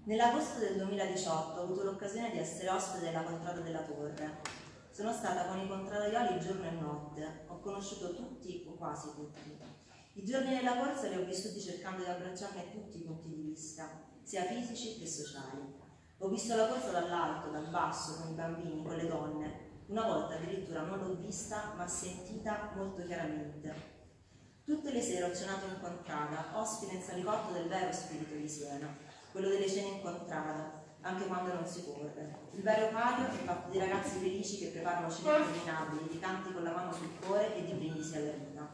Nell'agosto del 2018 ho avuto l'occasione di essere ospite della Contrada della Torre. Sono stata con i contradaioli giorno e notte, ho conosciuto tutti o quasi tutti. I giorni della corsa li ho vissuti cercando di abbracciarne tutti i punti di vista, sia fisici che sociali. Ho visto la corsa dall'alto, dal basso, con i bambini, con le donne. Una volta addirittura non l'ho vista, ma sentita molto chiaramente. Tutte le sere ho cenato in contrada, ospite in salicotto del vero spirito di Siena, quello delle cene in contrada, anche quando non si corre. Il vero palio è fatto di ragazzi felici che preparano cene interminabili, di canti con la mano sul cuore e di brindisi alla vita.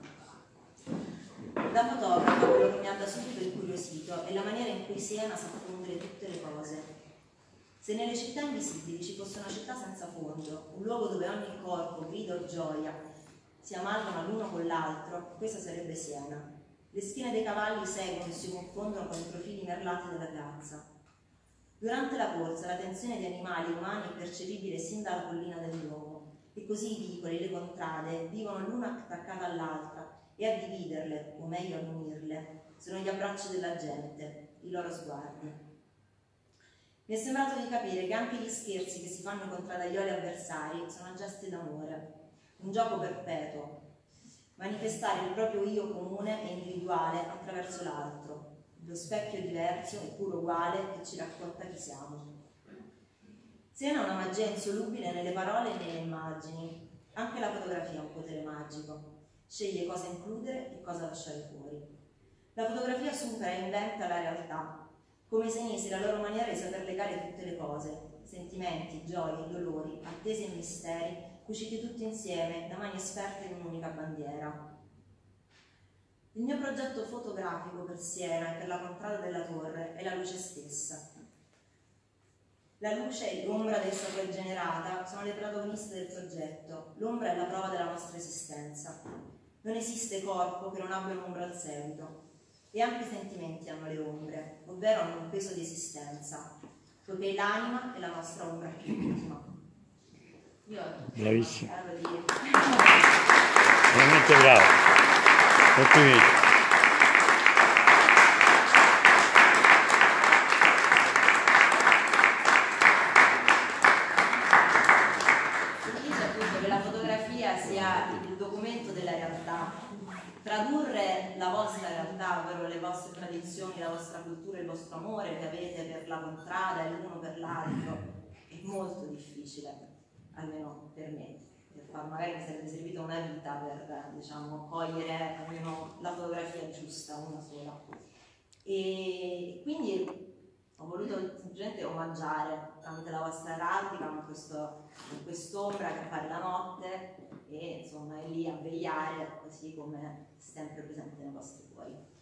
Da fotografa quello che mi ha da subito incuriosito è la maniera in cui Siena sa fondere tutte le cose. Se nelle città invisibili ci fosse una città senza fondo, un luogo dove ogni corpo, grido o gioia si amalgama l'uno con l'altro, questa sarebbe Siena. Le schiene dei cavalli seguono e si confondono con i profili merlati della piazza. Durante la corsa la tensione di animali e umani è percepibile sin dalla collina del Duomo, e così i vicoli e le contrade vivono l'una attaccata all'altra, e a dividerle, o meglio a unirle, sono gli abbracci della gente, i loro sguardi. Mi è sembrato di capire che anche gli scherzi che si fanno contro gli avversari sono gesti d'amore, un gioco perpetuo, manifestare il proprio io comune e individuale attraverso l'altro, lo specchio diverso eppure uguale che ci racconta chi siamo. Siena ha una magia insolubile nelle parole e nelle immagini, anche la fotografia ha un potere magico, sceglie cosa includere e cosa lasciare fuori. La fotografia supera e inventa la realtà, come i segnesi la loro maniera di saper legare tutte le cose, sentimenti, gioie, dolori, attese e misteri, cuciti tutti insieme da mani esperte in un'unica bandiera. Il mio progetto fotografico per Siena e per la Contrada della Torre è la luce stessa. La luce e l'ombra da essa poi generata sono le protagoniste del progetto. L'ombra è la prova della nostra esistenza. Non esiste corpo che non abbia un'ombra al seguito. E anche i sentimenti hanno le ombre, ovvero hanno un peso di esistenza, poiché l'anima è la nostra ombra più intima. Bravissimo. Veramente bravo. Complimenti. Dice appunto che la fotografia sia il documento della realtà. Tradurre la vostra realtà, ovvero le vostre tradizioni, la vostra cultura, il vostro amore che avete per la contrada e l'uno per l'altro è molto difficile, almeno per me. Magari mi sarebbe servita una vita per, diciamo, cogliere almeno la fotografia giusta, una sola. E quindi ho voluto semplicemente omaggiare tramite la vostra grafica con quest'ombra che appare la notte e insomma è lì a vegliare, così come sempre presente nei vostri cuori.